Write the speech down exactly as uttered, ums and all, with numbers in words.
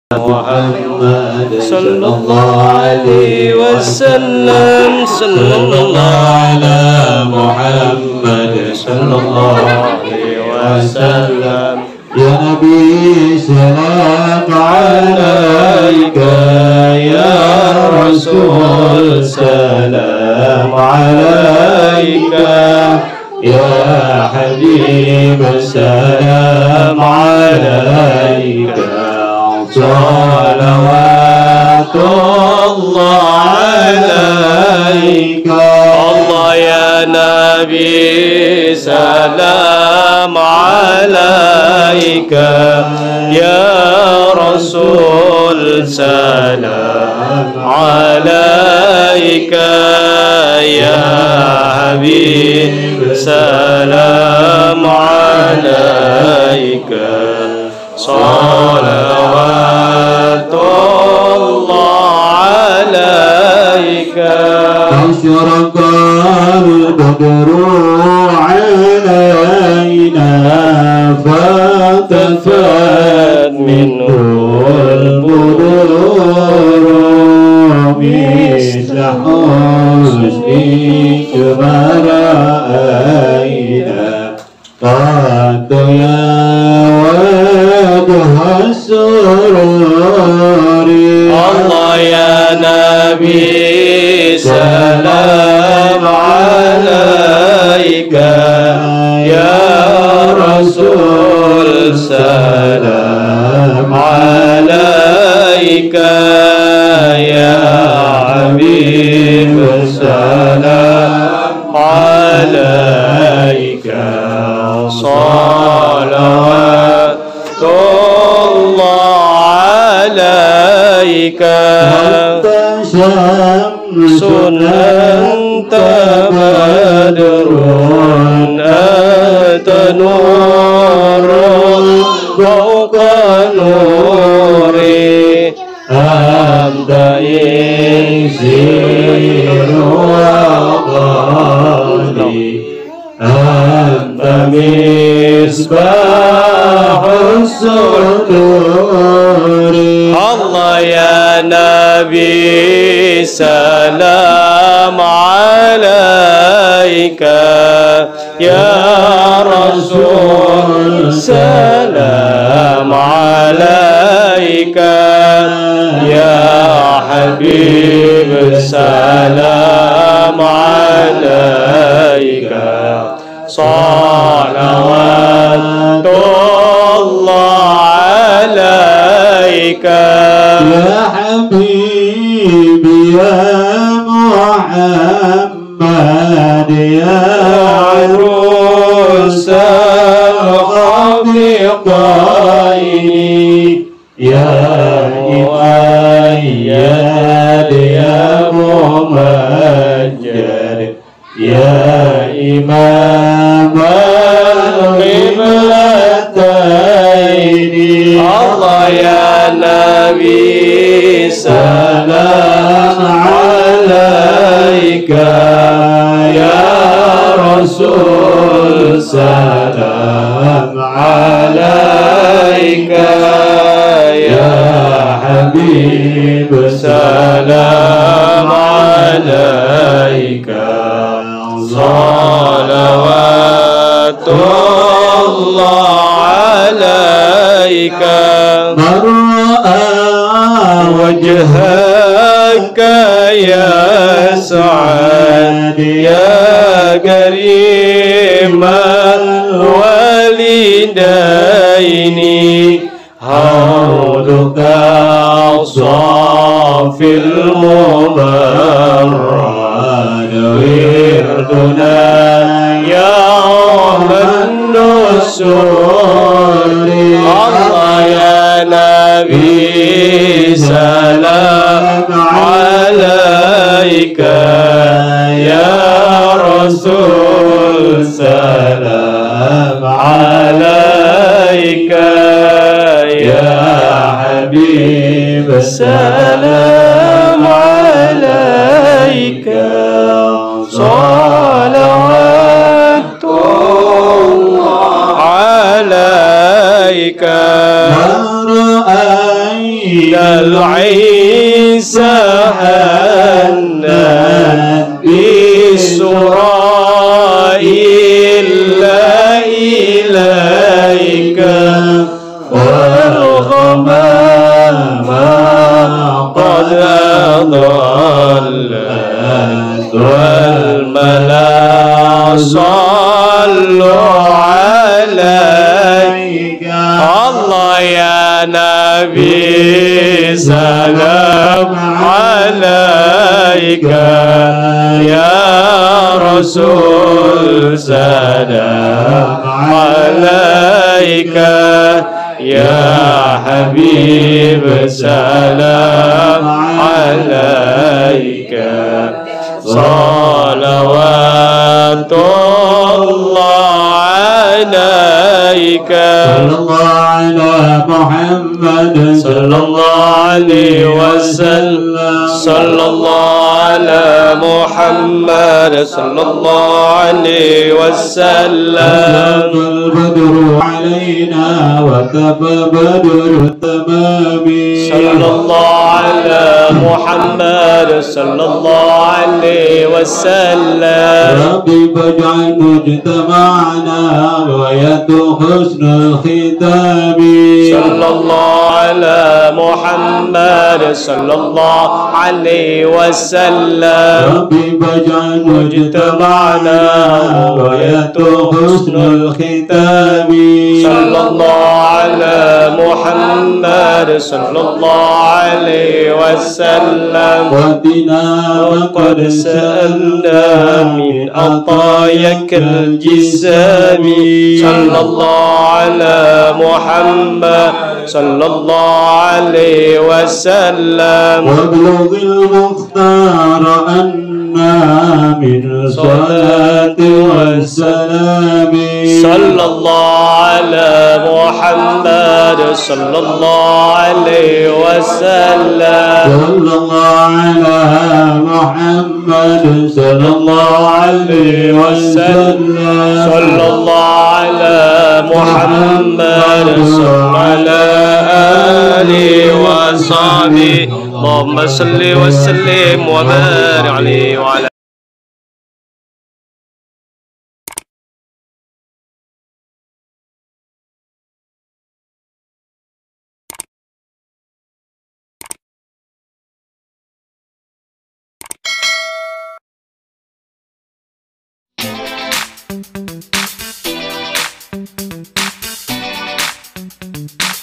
محمد صلى الله عليه وسلم صلى الله على محمد صلى الله عليه وسلم يا نبي سلام عليك يا رسول سلام عليك يا حبيب سلام عليك صلوات الله عليك الله يا نبي سلام عليك يا رسول سلام عليك يا حبيب سلام عليك صلوات الله عليك أشرق البدر علينا فتفات منه البدور مثل حسنك ما رأينا قد يا وجه السرور الله يا نبي سلام عليك يا رسول سلام عليك يا حبيب سلام عليك صلوات الله عليك أنت شمس أنت بدر أنت نور فوق نوري أنت إنسير وغالي أنت مصباح الصدور الله يا نبي سلام عليك يا رسول سلام عليك يا حبيب سلام عليك صلوات الله عليك يا حبيبي يا محمد يا عروس الخفقين يا مؤيد يا ممجد يا إمام القبلتين الله يا نبي سلام عليك يا رسول سلام عليك يا حبيب سلام عليك صلوات الله عليك من رأى وجهك يا سعد يا كريم الوالدين حوضك صافي المبرد وردنا يوم النسور الله يا نبي سلام عليك يا رسول سلام عليك يا حبيب سلام عليك صلوات الله عليك ما رأيت عيسى هنت بإسرائيل إليك والغمام قد أضلت والملا صلوا عليك الله يا نبي سلام عليك يا رسول سلام عليك يا حبيب سلام عليك صلوات الله عليك صلى الله على محمد صلى الله عليه وسلم صلى الله على محمد صلى الله عليه وسلم البدر علينا وكفى بدر التمام صلى الله على محمد صلى الله عليه وسلم ربي فاجعل مجتمعنا غاية حسن الختام صلى الله على محمد صلى الله عليه وسلم ربي فاجعل مجتمعنا غاية حسن الختام صلى الله على محمد صلى الله عليه وسلم ودنا وقد سألنا من عطاياك الجسام صلى الله على محمد صلى الله عليه وسلم وابلغ المختار أنا من الصلاة والسلام صلى الله على محمد صلى الله عليه وسلم صلى الله على محمد صلى الله عليه وسلم صلى الله على محمد صلى على آله وصحبه اللهم صل وسلم وبارك عليه وعلى Thank you.